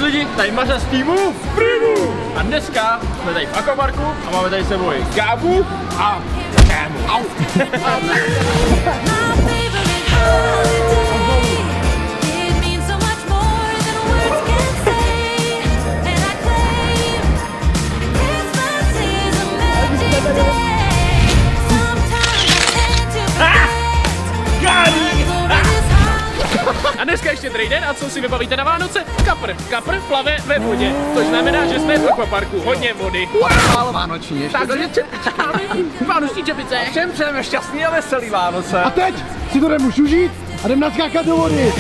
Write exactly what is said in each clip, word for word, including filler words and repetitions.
lidi, tady Mařa z týmu Primu. A dneska jsme tady v akvaparku a máme tady s sebou Gábu a Kámu. A dneska ještě druhý den a co si vybavíte na Vánoce? Kapr. Kapr plave ve vodě, což znamená, že jsme v akvaparku. Hodně vody. Málo vánoční ještě. Takže vánoční čepice. Všem přejeme šťastný a veselý Vánoce. A teď si to nemůžu užít a jdem naskákat do vody.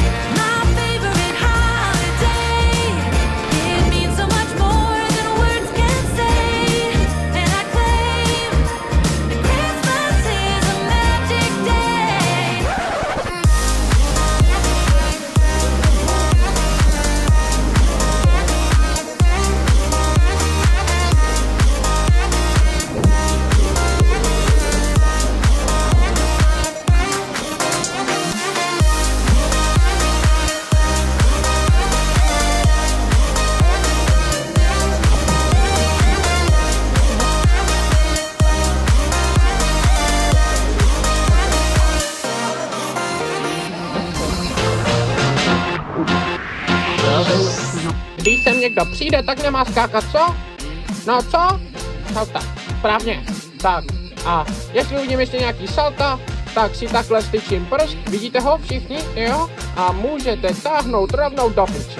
Když sem někdo přijde, tak nemá skákat, co? No co? Salta, správně. Tak, a jestli uvidím ještě nějaký salta, tak si takhle styčím prst, vidíte ho všichni, jo? A můžete táhnout rovnou do piče.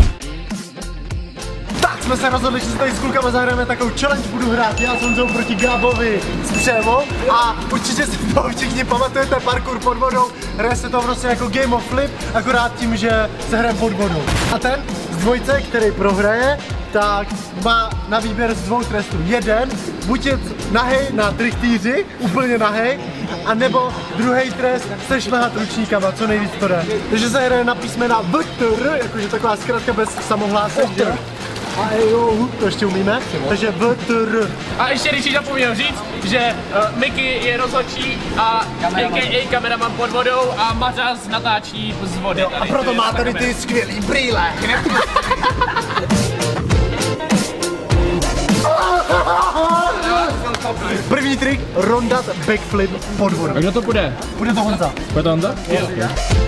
Tak jsme se rozhodli, že se tady s klukama zahrajeme takovou challenge, budu hrát já s Honzou proti Gábovi z Přemo a určitě si to všichni pamatujete, parkour pod vodou, hraje se to prostě jako Game of Flip, akorát tím, že se hraje pod vodou. A ten z dvojce, který prohraje, tak má na výběr z dvou trestů. Jeden, buď je nahej na trichtýři, úplně nahej, a nebo druhý trest se šlehat ručníkama, co nejvíc to jde. Takže se hraje na písmena V T R, jakože taková zkratka bez samohlásek, že? A jo, to ještě umíme, takže V T R. A ještě když si zapomněl říct, že uh, Mickey je rozhodčí a a ká á kameraman pod vodou a Mařas natáčí z vody. Jo, a proto má tady ty skvělý brýle. První trik, rondat backflip pod vodou. A kdo to bude? Bude to Honza. Bude to Honza? Jo. Jo.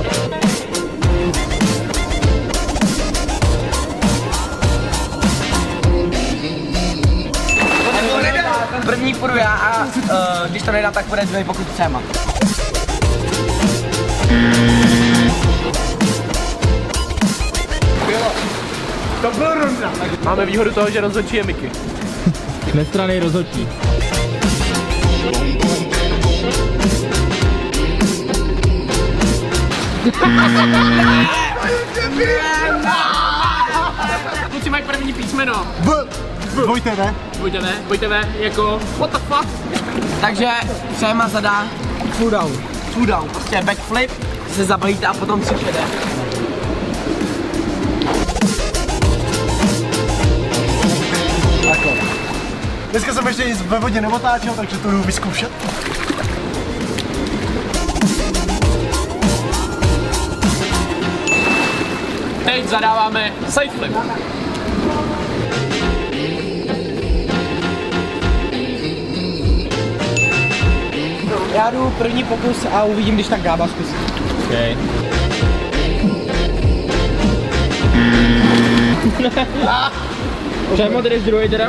První půjdu já a uh, když to nedám, tak bude druhý, pokud Přema. To byl ronda. Máme výhodu toho, že rozhodčí je Mickey. Nestranný rozhodčí. Kluci mají první písmeno. V. Dvojte V. Dvojte V, dvojte V, jako what the fuck? Takže Přema zadá full down. Full down, prostě backflip, se zabalíte a potom třičete. Takhle. Dneska jsem ještě nic ve vodě neotáčel, takže to jdu vyzkoušet. Teď zadáváme sideflip. Já jdu první pokus a uvidím, když tak Gába zkusí. Okay. Přemo tedy z druhý teda?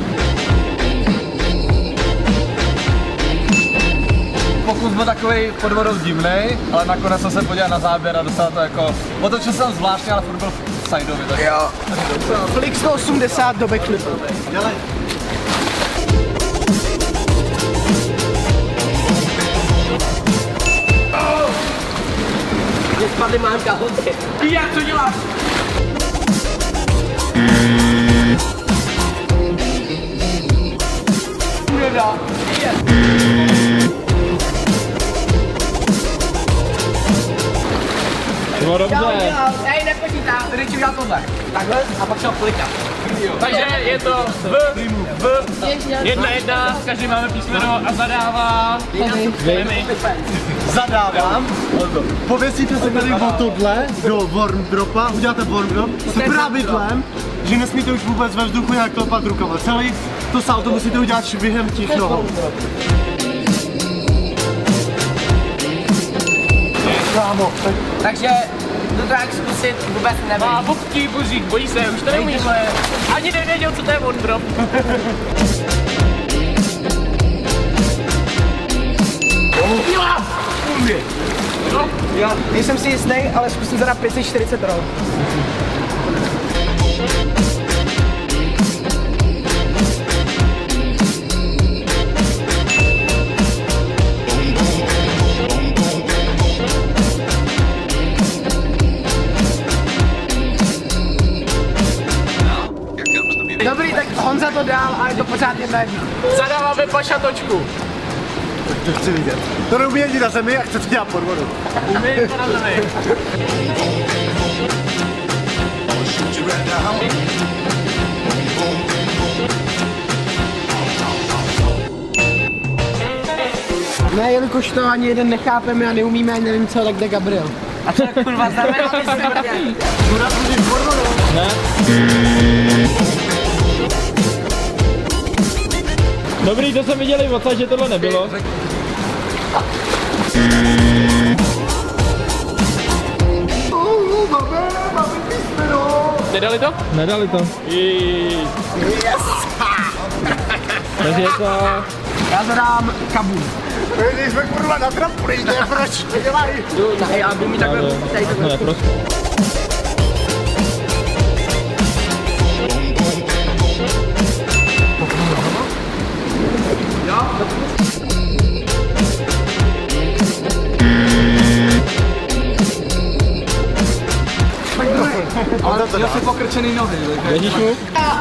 Pokus byl takový pod vodou divnej, ale nakonec jsem se podíval na záběr a dostal to jako... Otočil jsem zvláštně, ale furt byl sideový, tak... Jo. Flick sto osmdesát do backflipu. Dělej. Mě spadly mám kalhoty. Jak to děláš? Nedá. No dobře. Ej, nepočítá. nejdřív udělat tohle. Takhle a pak šel klikat. Takže je to v, v, jedna jedna, každý máme písmeno a zadává. Vy. Zadávám. Pověsíte se tady o tohle do warm dropa, uděláte warm drop s pravidlem, že nesmíte už vůbec ve vzduchu nějak klopat rukama. Celý to salto musíte udělat švihem těch nohou. Kámo, Takže jdu to jak zkusit, vůbec nevím. Má bobký buzík, bojí se, už to neumíš. Ani nevěděl, co to je one drop. Jo, nejsem si jistý, ale zkusím zadat pět set čtyřicet roll. Dobrý, tak Honza to dál a je to pořád jedna jedna. Zadáváme pašatočku. to chci vidět. To neumí ani na zemi a chce to dělat pod vodou. Umí to na zemi. Ne, jelikož to ani jeden nechápeme a neumíme, ani nevím co, tak jde Gabriel. A to je kurva znamená, že jsme brděli. Ne. Dobrý, to jsem viděl i odsaď, že tohle nebylo. Nedali to? Nedali to. Yes! Takže je to... Já zadám kabum. Když jsme kurva na trampolíně, proč to dělají? Jdu na hej, aby mi takhle tady takhle. Ne, prostě. Jo? Pojď druhý. Ale měl si pokrčený nohy. Věříš mu?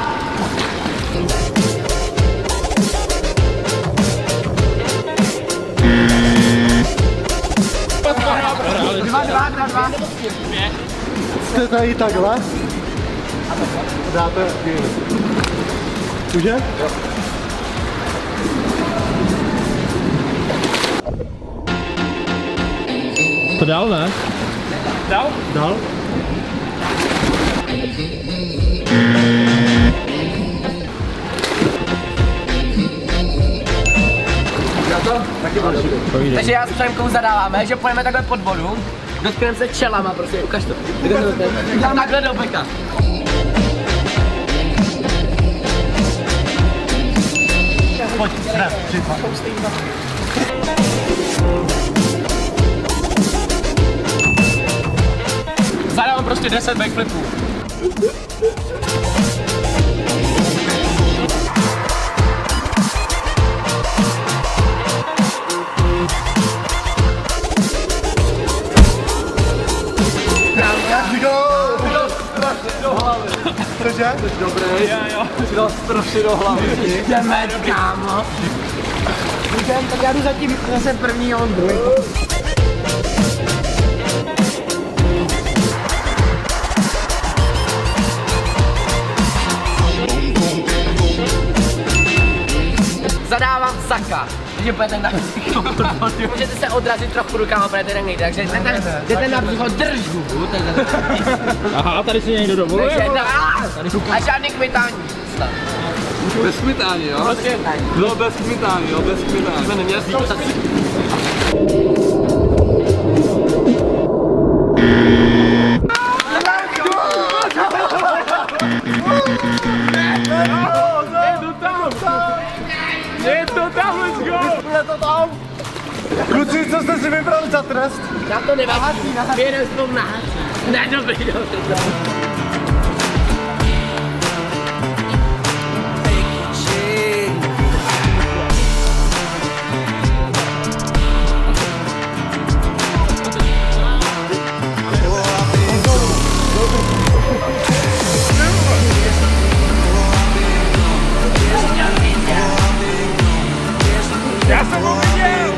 Dva, dva, dva, dva. Jste tady takhle? Dáte chvíli. Už je? Jo. To dál, ne? Dal? Dal? Takže já s Přemkou zadáváme, že půjdeme takhle pod vodu, dotkneme se čelama, prostě, ukaž to. Dám takhle do beka. Pojď, hned, přijď. Zadávám prostě deset backflipů. Cože? Dobrý. Jo, jo. Si dal strašně do hlavy. Jdeme, kámo. Jdem, tak já jdu zatím zase první, on druhý. Zadávám saka. Takže budete na břicho. Můžete se odrazit trochu rukama, protože tak nejde. Takže jdete na břicho, drž hubu. Aha, tady si někdo dovoluje. Takže a žádný kmitání. Bez kmitání, jo? Prostě Bylo bez kmitání, jo? Bez kmitání. Jsme neměli situaci. Je to tam, let's go! Je to tam! Kluci, co jste si vybrali za trest? já to nevadí. Věrem s tom nahází. Ne, dobrý, dobrý. Já jsem ho viděl!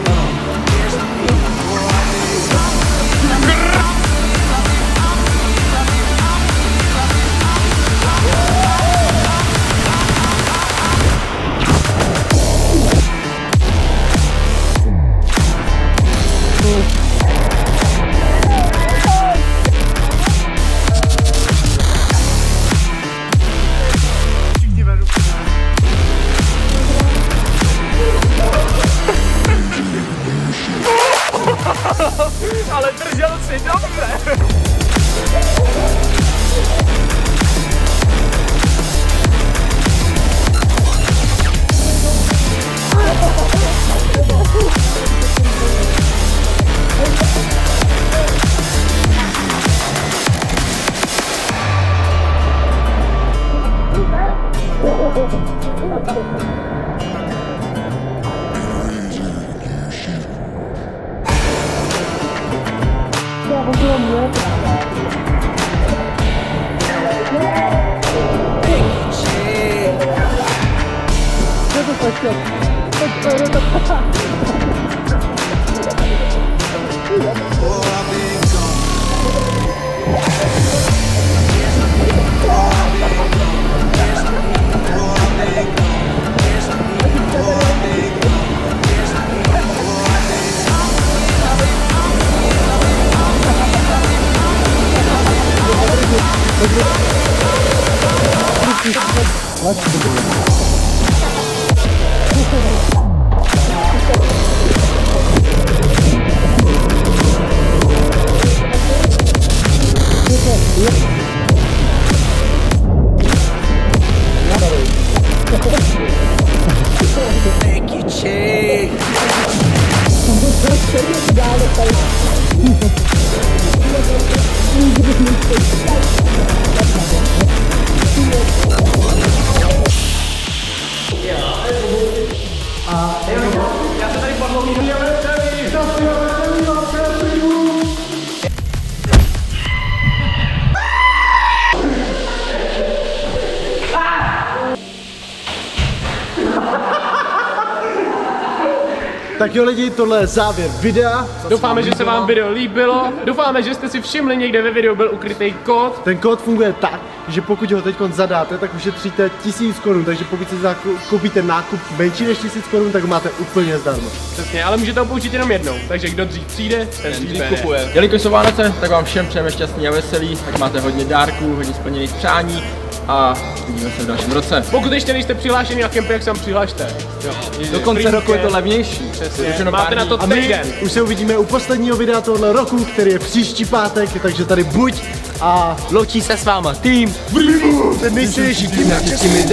Tak jo lidi, tohle je závěr videa. Doufáme, že se vám video líbilo. Doufáme, že jste si všimli, někde ve videu byl ukrytý kód. Ten kód funguje tak, že pokud ho teď zadáte, tak ušetříte tisíc korun, takže pokud si koupíte nákup menší než tisíc korun, tak ho máte úplně zdarma. Přesně, ale můžete ho použít jenom jednou, takže kdo dřív přijde, ten dřív kupuje. Jelikož jsou Vánoce, tak vám všem přejeme šťastný a veselý, tak máte hodně dárků, hodně splněných přání a vidíme se v dalším roce. Pokud ještě nejste přihlášeni na kempy, jak se přihlašte. Jo, do konce roku je to levnější. Přesně, máte na to a my týden. už se uvidíme u posledního videa tohoto roku, který je příští pátek, takže tady buď a Loučí se s váma tým. ten nejsilnější tým na českými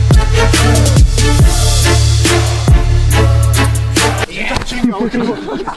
Yeah.